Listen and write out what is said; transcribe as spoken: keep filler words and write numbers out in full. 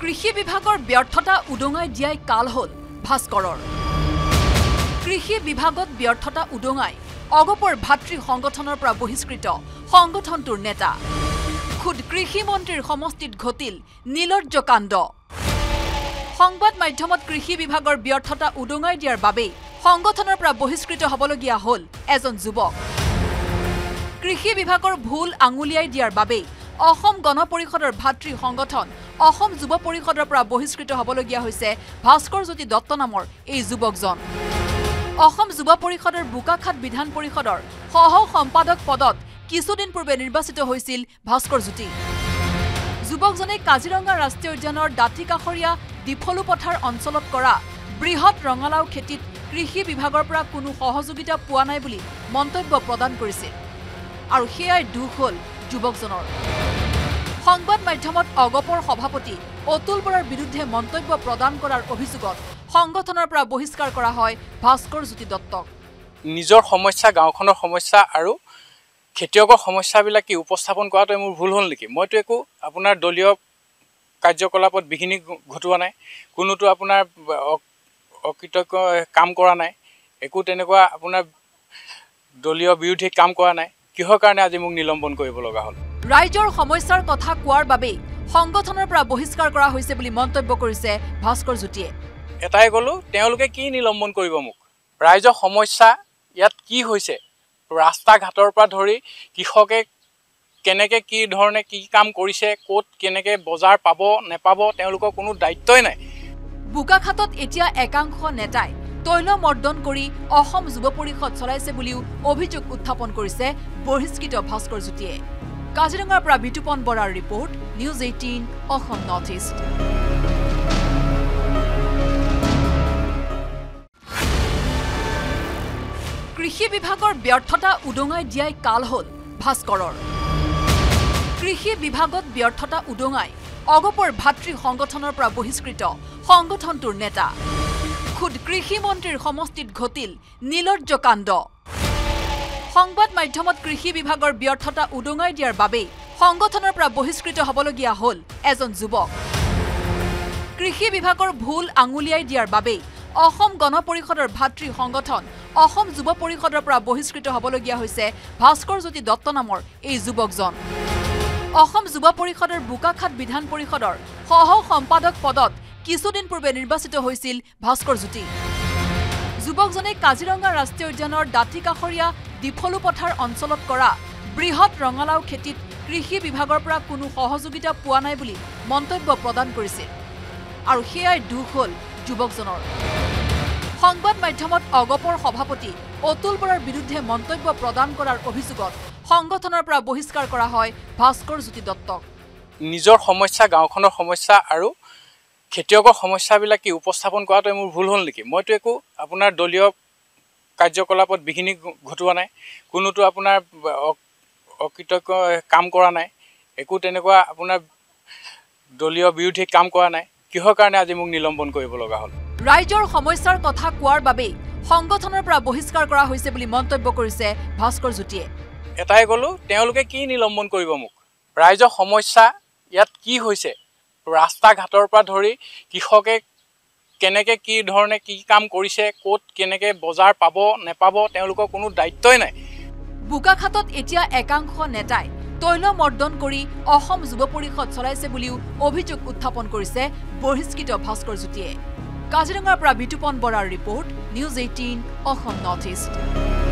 কৃষি বিভাগৰ ব্যৰ্থতা উদঙাই দিয়াই কাল হল ভাস্কৰৰ কৃষি বিভাগত ব্যৰ্থতা উদঙাই অগপৰ ভাতৃ সংগঠনৰ পৰা বহিষ্কৃত সংগঠনটোৰ নেতা খুদ কৃষি মন্ত্ৰীৰ সমষ্টিত ঘটিল নীলৰ্জ্জ কাণ্ড সংবাদ মাধ্যমত কৃষি বিভাগৰ ব্যৰ্থতা উদঙাই দিয়াৰ বাবে সংগঠনৰ পৰা বহিষ্কৃত হ'বলগীয়া হল এজন যুৱক কৃষি বিভাগৰ ভুল আঙুলিয়াই দিয়াৰ বাবে অসম গণ পৰিষদৰ ভাতৃ সংগঠন অসম যুৱ পৰিষদৰ পৰা বহিষ্কৃত হ'বলগীয়া হৈছে ভাস্কৰ জ্যোতি দত্ত নামৰ এই যুৱকজন অসম যুৱ পৰিষদৰ বোকাখাট বিধান পৰিষদৰ সহ সম্পাদক পদত কিছুদিন পূৰ্বে নিৰ্বাচিত হৈছিল ভাস্কৰ জ্যোতি যুৱকজনে কাজিৰঙা ৰাষ্ট্ৰীয় উদ্যানৰ দাঁতিকাষৰীয়া ডিফলু পথাৰ অঞ্চলত কৰা বৃহৎ ৰঙালাও খেতিত কৃষি বিভাগৰ পৰা কোনো সহযোগিতা পোৱা নাই বুলি মন্তব্য প্ৰদান কৰিছিল আৰু হেয়াই দুখ হল যুৱকজনৰ সংবাদ মাধ্যমত অগপৰ সভাপতি অতুল বৰাৰ বিৰুদ্ধে মন্তব্য প্ৰদান কৰাৰ অভিযোগত সংগঠনৰ পৰা বহিষ্কাৰ কৰা হয় ভাস্কৰ জ্যোতি দত্তক নিজৰ সমস্যা গাঁওখনৰ সমস্যা আৰু খেতিয়কৰ সমস্যাবিলাক কি উপস্থাপন কৰাটো মোৰ ভুল হ'ল নেকি মইতো একো আপোনাৰ দলীয় কাৰ্যকলাপত বিঘিনি ঘটোৱা নাই কোনোটো আপোনাৰ অকৃতজ্ঞ কাম কৰা নাই একো তেনেকুৱা আপোনাৰ দলীয় বিৰোধী কাম কৰা নাই কিহৰ কাৰণে আজি মোক নিলম্বন কৰিব লগা হ'ল ৰাইজৰ সমস্যাৰ কথা কোৱাৰ বাবে সংগঠনৰ পৰা বহিষ্কাৰ কৰা হৈছে বুলি মন্তব্য কৰিছে ভাস্কৰ জ্যোতিয়ে এটাই গলো তেওঁলোকে কি নিলম্বন কৰিব মোক ৰাইজৰ সমস্যা ইয়াত কি হৈছে ৰাস্তা ঘাটৰ পৰা ধৰি কৃষকে কেনেকে কি ধৰণে কি কাম কৰিছে কোত কেনেকে বজাৰ পাব নেপাব তেওঁলোকৰ কোনো দায়িত্বই নাই বোকাখাটত এতিয়া একাংশ নেতাই তৈল মৰ্দন কৰি অসম যুৱ পৰিষদ চলাইছে বুলিও অভিযোগ উত্থাপন কৰিছে বহিষ্কৃত ভাস্কৰ জ্যোতিয়ে কাজিৰঙাৰ পৰা বিতুপন বৰাৰ report News Eighteen Assam North East কৃষি বিভাগৰ ব্যৰ্থতা উদঙাই দিয়াই কাল হল ভাস্কৰৰ কৃষি বিভাগত ব্যৰ্থতা উদঙাই অগপৰ ভাতৃ সংগঠনৰ পৰা বহিষ্কৃত সংগঠনটোৰ নেতা খুদ কৃষি মন্ত্ৰীৰ সমষ্টিত ঘটিল নীলৰ্জ্জ কাণ্ড সংবাদ মাধ্যমত কৃষি বিভাগৰ ব্যৰ্থতা উদঙাই দিয়াৰ বাবে সংগঠনৰ পৰা বহিষ্কৃত হ'বলগীয়া হল এজন যুৱক কৃষি বিভাগৰ ভুল আঙুলিয়াই দিয়াৰ বাবে অসম গণ পৰিষদৰ ভাতৃ সংগঠন অসম যুৱ পৰিষদৰ পৰা বহিষ্কৃত হ'বলগীয়া হৈছে ভাস্কৰ জ্যোতি দত্ত নামৰ এই যুৱকজন অসম যুৱ পৰিষদৰ বোকাখাট বিধান পৰিষদৰ সহ সম্পাদক পদত কিছুদিন পূৰ্বে নিৰ্বাচিত হৈছিল ভাস্কৰ জ্যোতি যুৱকজনে কাজিৰঙা ৰাষ্ট্ৰীয় উদ্যানৰ দাঁতিকাষৰীয়া ডিফলু পথাৰ অঞ্চলত কৰা বৃহৎ ৰঙালাও খেতিত কৃষি বিভাগৰ পৰা কোনো সহযোগিতা পোৱা নাই বুলি মন্তব্য প্ৰদান কৰিছিল আৰু হেয়াই দুখ হল যুৱকজনৰ সংবাদ মাধ্যমত অগপৰ সভাপতি অতুল বৰাৰ বিৰুদ্ধে মন্তব্য প্ৰদান কৰাৰ অভিযোগত সংগঠনৰ পৰা বহিষ্কাৰ কৰা হয় ভাস্কৰ জ্যোতি দত্তক নিজৰ সমস্যা গাঁওখনৰ সমস্যা আৰু খেতিয়কৰ সমস্যাবিলাক কি উপস্থাপন কৰাটো মোৰ ভুল হ'ল নেকি মইতো একো আপোনাৰ দলীয় কাৰ্যকলাপত বিঘিনি ঘটোৱা নাই কোনোটো আপোনাৰ অকৃতজ্ঞ কাম কৰা নাই একো তেনেকুৱা আপোনাৰ দলীয় বিৰোধী কাম কৰা নাই কিহৰ কাৰণে আজি মোক নিলম্বন কৰিব লগা হ'ল ৰাইজৰ সমস্যাৰ কথা কোৱাৰ বাবে সংগঠনৰ পৰা বহিষ্কাৰ কৰা হৈছে বুলি মন্তব্য কৰিছে ভাস্কৰ জ্যোতিয়ে এটাই গলো তেওঁলোকে কি নিলম্বন কৰিব মোক ৰাইজৰ সমস্যা ইয়াত কি হৈছে ৰাস্তা ঘাটৰ পৰা ধৰি কৃষকে কেনেকে কি ধৰণে কি কাম কৰিছে কোত কেনেকে বজাৰ পাব নেপাব তেওঁলোকৰ কোনো দায়িত্বই নাই বোকাখাটত এতিয়া একাংশ নেতাই তৈল মৰ্দন কৰি অসম যুৱ পৰিষদ চলাইছে বুলিও অভিযোগ উত্থাপন কৰিছে বহিষ্কৃত ভাস্কৰ জ্যোতিয়ে কাজিৰঙাৰ পৰা বিতুপন বৰাৰ report News Eighteen Assam North east